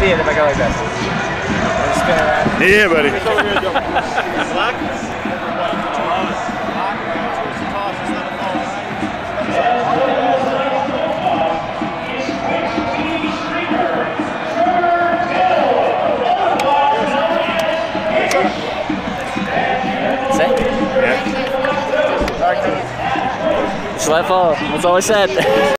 see it if I go like this. I spin around. Yeah, buddy. Black? Just let it fall. That's all I said.